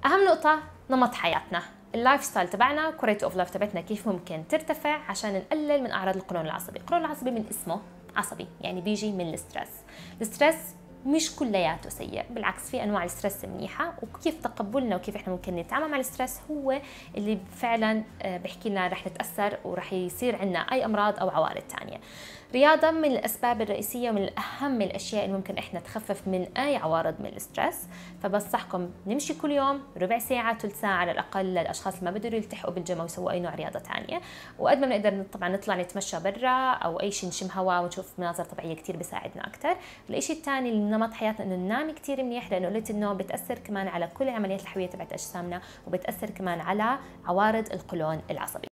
اهم نقطه نمط حياتنا، اللايف ستايل تبعنا، كواليتي اوف لايف تبعتنا كيف ممكن ترتفع عشان نقلل من اعراض القولون العصبي. القولون العصبي من اسمه عصبي، يعني بيجي من الستريس. الستريس مش كلياته سيء، بالعكس في انواع الستريس منيحه، وكيف تقبلنا وكيف احنا ممكن نتعامل مع الستريس هو اللي فعلا بحكي لنا رح نتاثر ورح يصير عندنا اي امراض او عوارض ثانيه. رياضه من الاسباب الرئيسيه ومن اهم الاشياء اللي ممكن احنا نخفف من اي عوارض من الستريس، فبنصحكم نمشي كل يوم ربع ساعه ثلث ساعه على الاقل للاشخاص اللي ما بيقدروا يلتحقوا بالجيم ويسووا اي نوع رياضه ثانيه. وقد ما بنقدر طبعا نطلع نتمشى برا او اي شيء، نشم هواء ونشوف مناظر طبيعيه كثير بيساعدنا اكثر. الشيء الثاني نمط حياتنا انه ننام كثير منيح، لانه قله النوم بتاثر كمان على كل العمليات الحيويه تبعت اجسامنا، وبتاثر كمان على عوارض القولون العصبي.